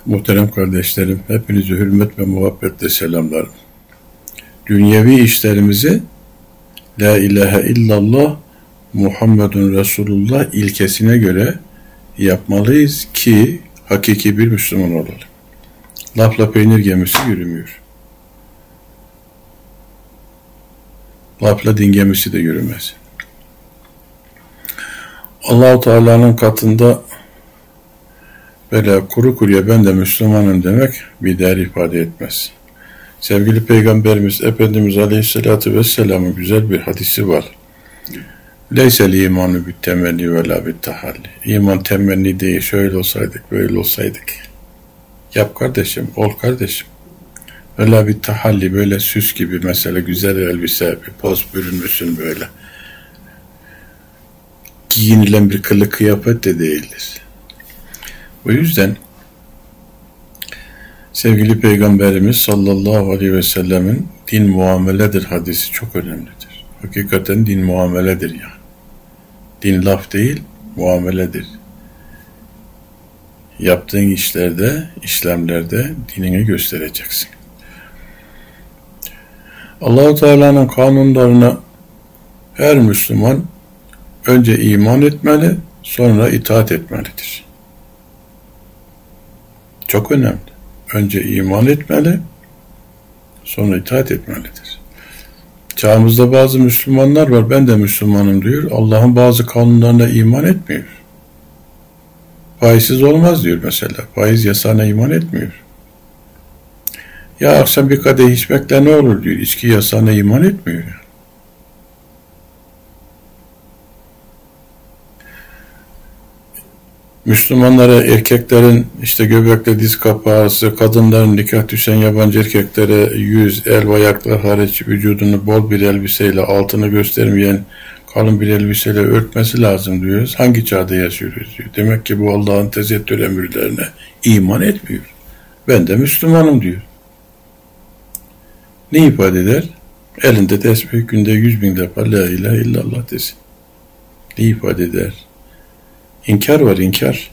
Muhterem kardeşlerim, hepinizi hürmet ve muhabbetle selamlarım. Dünyevi işlerimizi La ilahe illallah Muhammedun Resulullah ilkesine göre yapmalıyız ki hakiki bir Müslüman olalım. Lafla peynir gemisi yürümüyor. Lafla din gemisi de yürümez. Allah-u Teala'nın katında böyle kuru kuruya ben de Müslümanım demek bir değer ifade etmez. Sevgili Peygamberimiz Efendimiz Aleyhisselatü Vesselam'ın güzel bir hadisi var. Leysel imanu bit temenni ve la bit tahalli. İman temenni değil, şöyle olsaydık, böyle olsaydık. Yap kardeşim, ol kardeşim. Ve la bit tahalli, böyle süs gibi mesela güzel elbise, bir poz bürünmüşsün böyle. Giyinilen bir kılık kıyafet de değildir. Bu yüzden sevgili Peygamberimiz sallallahu aleyhi ve sellemin din muameledir hadisi çok önemlidir. Hakikaten din muameledir yani. Din laf değil, muameledir. Yaptığın işlerde, işlemlerde dinini göstereceksin. Allah-u Teala'nın kanunlarına her Müslüman önce iman etmeli, sonra itaat etmelidir. Çok önemli. Önce iman etmeli, sonra itaat etmelidir. Çağımızda bazı Müslümanlar var, ben de Müslümanım diyor, Allah'ın bazı kanunlarına iman etmiyor. Faizsiz olmaz diyor mesela, faiz yasağına iman etmiyor. Ya akşam bir kadeh içmekle ne olur diyor, içki yasağına iman etmiyor yani. Müslümanlara, erkeklerin işte göbekle diz kapağı arası, kadınların nikah düşen yabancı erkeklere yüz, el, ayaklar hariç vücudunu bol bir elbiseyle, altını göstermeyen kalın bir elbiseyle örtmesi lazım diyoruz. Hangi çağda yaşıyoruz diyor. Demek ki bu Allah'ın tesettür emirlerine iman etmiyor. Ben de Müslümanım diyor. Ne ifade eder? Elinde tesbih, günde 100.000 defa la ilahe illallah desin. Ne ifade eder? İnkar var, inkar.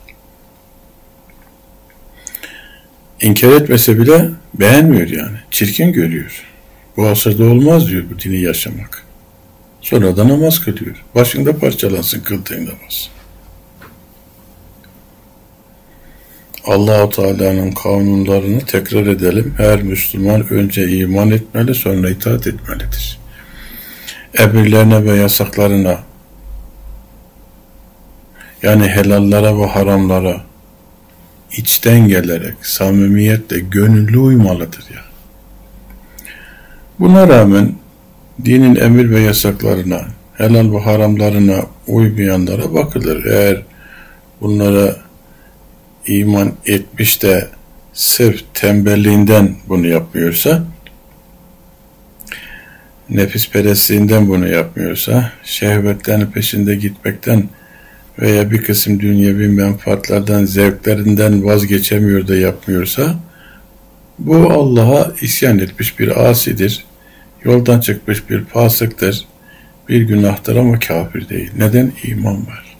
İnkar etmese bile beğenmiyor yani. Çirkin görüyor. Bu asırda olmaz diyor bu dini yaşamak. Sonra da namaz kılıyor. Başında parçalansın kıldığın namaz. Allah-u Teala'nın kanunlarını tekrar edelim. Her Müslüman önce iman etmeli, sonra itaat etmelidir. Emirlerine ve yasaklarına, yani helallara ve haramlara içten gelerek, samimiyetle, gönüllü uymalıdır ya. Buna rağmen dinin emir ve yasaklarına, helal ve haramlarına uymayanlara bakılır. Eğer bunlara iman etmiş de sırf tembelliğinden bunu yapmıyorsa, nefisperestliğinden bunu yapmıyorsa, şehvetlerin peşinde gitmekten veya bir kısım dünyevi menfaatlerden, zevklerinden vazgeçemiyor da yapmıyorsa, bu Allah'a isyan etmiş bir asidir, yoldan çıkmış bir fasıktır, bir günahtır ama kafir değil. Neden? İman var.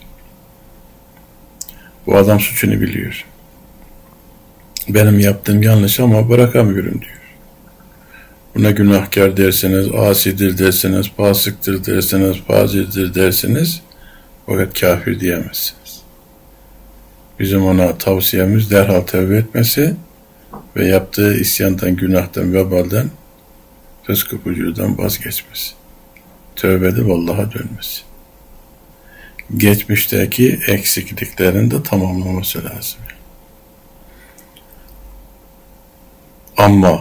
Bu adam suçunu biliyor. Benim yaptığım yanlış ama bırakamıyorum diyor. Buna günahkar derseniz, asidir derseniz, fasıktır derseniz, fazildir derseniz, fakat kafir diyemezsiniz. Bizim ona tavsiyemiz derhal tevbe etmesi ve yaptığı isyandan, günahtan, vebalden, fıskı fucurdan vazgeçmesi. Tövbe edip Allah'a dönmesi. Geçmişteki eksikliklerini de tamamlaması lazım. Ama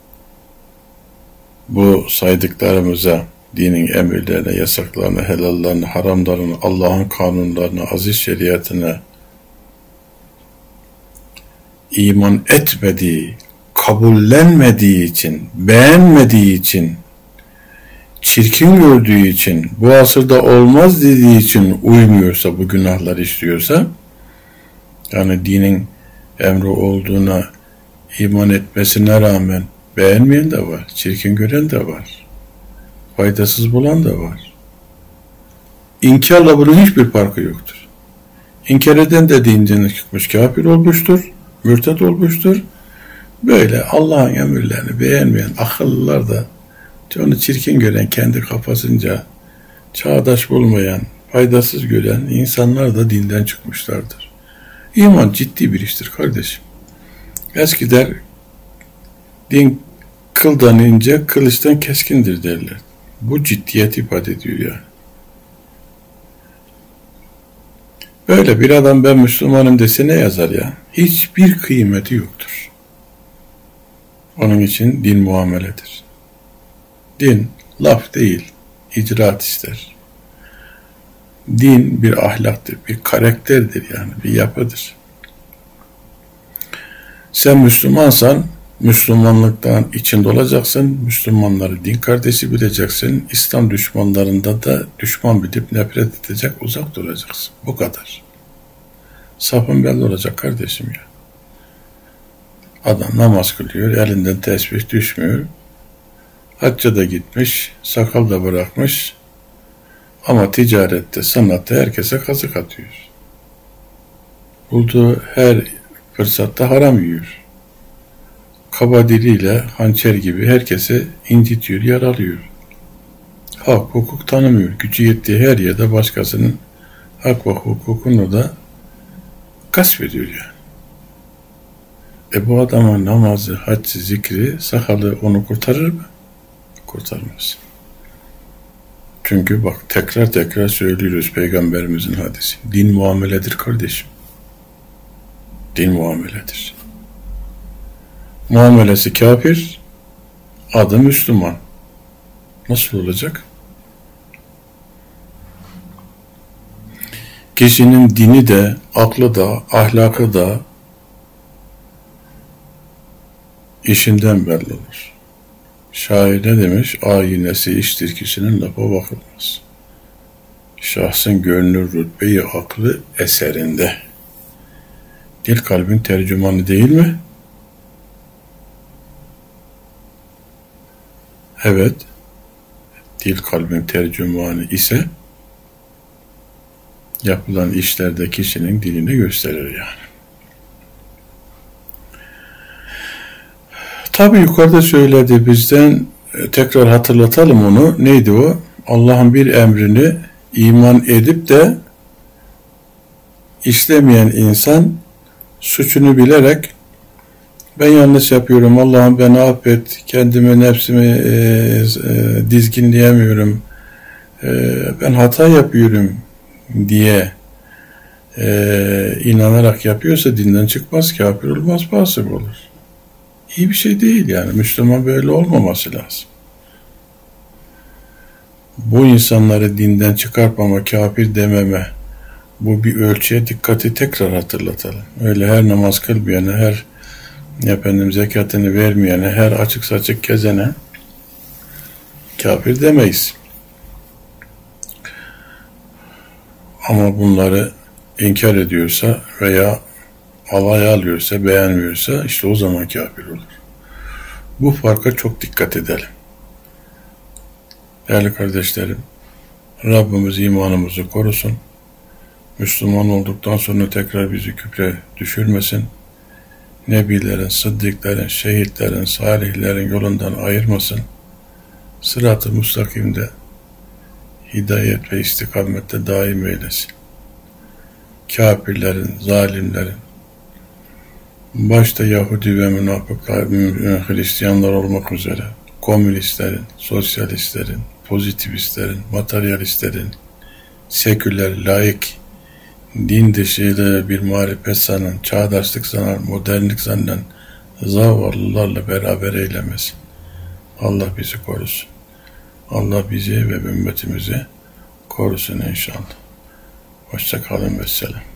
bu saydıklarımıza, dinin emirlerine, yasaklarına, helallarına, haramlarına, Allah'ın kanunlarına, aziz şeriatına iman etmediği, kabullenmediği için, beğenmediği için, çirkin gördüğü için, bu asırda olmaz dediği için uymuyorsa, bu günahlar işliyorsa, yani dinin emri olduğuna iman etmesine rağmen beğenmeyen de var, çirkin gören de var. Faydasız bulan da var. İnkarla bunun hiçbir farkı yoktur. İnkar eden de dinden çıkmış kafir olmuştur. mürted olmuştur. Böyle Allah'ın emirlerini beğenmeyen akıllılar da onu çirkin gören, kendi kafasınca çağdaş bulmayan, faydasız gören insanlar da dinden çıkmışlardır. İman ciddi bir iştir kardeşim. Eskiler din kıldan ince, kılıçtan keskindir derler. Bu ciddiyet ifade ediyor yani. Böyle bir adam ben Müslümanım dese ne yazar ya? Hiçbir kıymeti yoktur. Onun için din muameledir. Din laf değil, icraat ister. Din bir ahlaktır, bir karakterdir yani, bir yapıdır. Sen Müslümansan, Müslümanlıktan içinde olacaksın, Müslümanları din kardeşi bileceksin, İslam düşmanlarında da düşman bilip nefret edecek, uzak duracaksın. Bu kadar. Safın belli olacak kardeşim ya. Adam namaz kılıyor, elinden tesbih düşmüyor. Hacca da gitmiş, sakal da bırakmış. Ama ticarette, sanatta herkese kazık atıyor. Bulduğu her fırsatta haram yiyor. Kaba diliyle hançer gibi herkese incitiyor, yaralıyor. Hak, hukuk tanımıyor. Gücü yettiği her yerde başkasının hak ve hukukunu da gasp ediyor yani. Bu adamın namazı, haccı, zikri, sakalı onu kurtarır mı? Kurtarmaz. Çünkü bak tekrar tekrar söylüyoruz Peygamberimizin hadisi. Din muameledir kardeşim. Din muameledir. Muamelesi kafir, adı Müslüman. Nasıl olacak? Kişinin dini de, aklı da, ahlakı da işinden belli olur. Şair ne demiş? Ayinesi iştir kişinin, lafa bakılmaz. Şahsın gönlü, rütbeyi, aklı eserinde. Dil kalbin tercümanı değil mi? Evet. Dil kalbin tercümanı ise yapılan işlerde kişinin dilini gösterir yani. Tabi yukarıda söyledi bizden, tekrar hatırlatalım onu. Neydi o? Allah'ın bir emrini iman edip de işlemeyen insan suçunu bilerek ben yanlış yapıyorum, Allah'ım beni affet, kendimi, nefsimi dizginleyemiyorum, ben hata yapıyorum diye inanarak yapıyorsa dinden çıkmaz, kafir olmaz, fasık olur. İyi bir şey değil yani. Müslüman böyle olmaması lazım. Bu insanları dinden çıkartmama, kafir dememe, bu bir ölçüye dikkati tekrar hatırlatalım. Öyle her namaz kılmayana, her zekatını vermeyene, her açık saçık gezene kafir demeyiz. Ama bunları inkar ediyorsa veya alay alıyorsa, beğenmiyorsa işte o zaman kafir olur. Bu farka çok dikkat edelim. Değerli kardeşlerim, Rabbimiz imanımızı korusun. Müslüman olduktan sonra tekrar bizi küfre düşürmesin. Nebilerin, sıddıkların, şehitlerin, salihlerin yolundan ayırmasın. Sırat-ı müstakimde hidayet ve istikamette daim eylesin. Kafirlerin, zalimlerin, başta Yahudi ve münafıklar, Hristiyanlar olmak üzere, komünistlerin, sosyalistlerin, pozitivistlerin, materyalistlerin, seküler, laik, din dışı bir marifet sanan, çağdaşlık sanan, modernlik sanan zavallılarla beraber eylemesin. Allah bizi korusun. Allah bizi ve ümmetimizi korusun inşallah. Hoşça kalın ve selam.